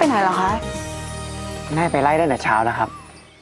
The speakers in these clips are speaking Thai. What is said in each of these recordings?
ไปไหนเหรอคะแม่ไปไล่ตั้งแต่เช้าแล้วครับ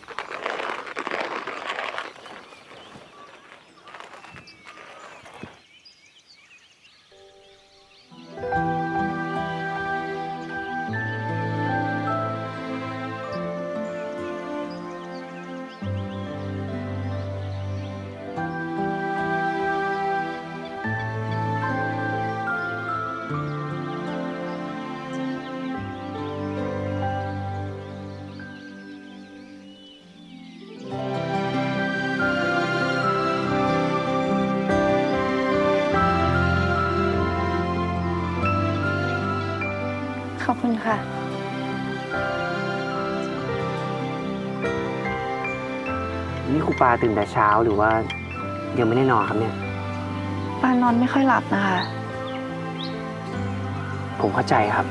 ขอบคุณค่ะนี่ครูปาตื่นแต่เช้าหรือว่ายังไม่ได้นอนครับเนี่ยปานอนไม่ค่อยหลับนะคะผมเข้าใจครับ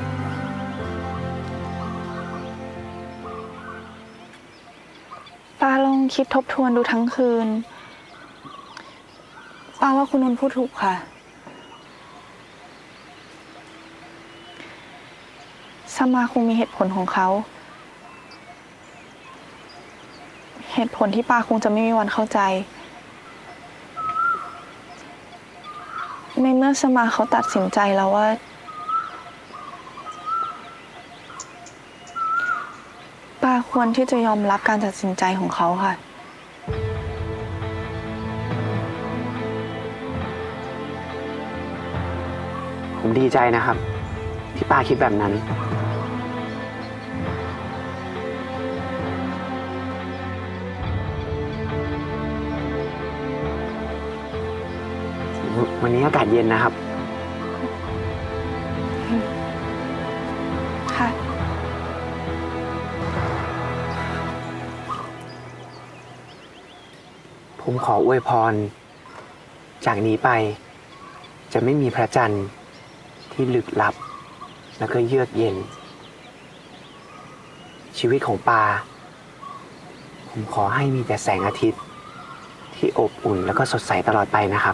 ปาลองคิดทบทวนดูทั้งคืนปาว่าคุณนนท์พูดถูกค่ะสมาคงมีเหตุผลของเขาเหตุผลที่ปาคงจะไม่มีวันเข้าใจในเมื่อสมาเขาตัดสินใจแล้วว่าปาควรที่จะยอมรับการตัดสินใจของเขาค่ะผมดีใจนะครับที่ป้าคิดแบบนั้นวันนี้อากาศเย็นนะครับค่ะผมขออวยพรจากนี้ไปจะไม่มีพระจันทร์ที่ลึกลับแล้วก็เยือกเย็นชีวิตของปาผมขอให้มีแต่แสงอาทิตย์ที่อบอุ่นแล้วก็สดใสตลอดไปนะครับ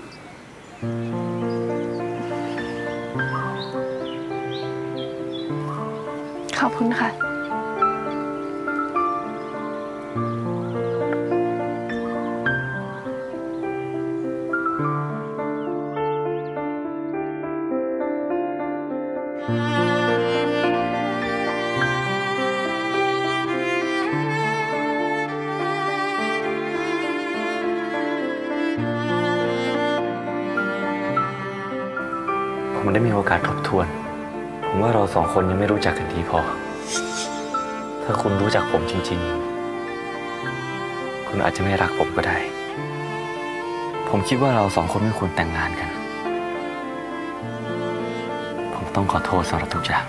ขอบคุณค่ะผมได้มีโอกาสทบทวนผมว่าเราสองคนยังไม่รู้จักกันดีพอถ้าคุณรู้จักผมจริงๆคุณอาจจะไม่รักผมก็ได้ผมคิดว่าเราสองคนไม่ควรแต่งงานกันผมต้องขอโทษสำหรับทุกอย่าง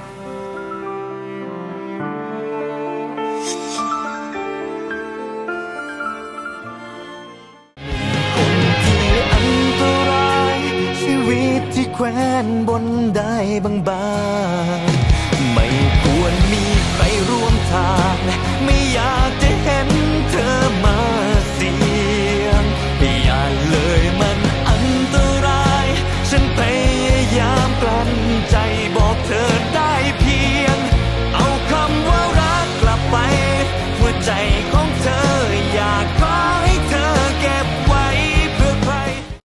แขวนบนได้บางๆไม่ควรมีใครร่วมทางไม่อยากจะเห็นเธอมาเสี่ยงอย่าเลยมันอันตรายฉันพยายามกลั้นใจบอกเธอได้เพียงเอาคำว่ารักกลับไปหัวใจ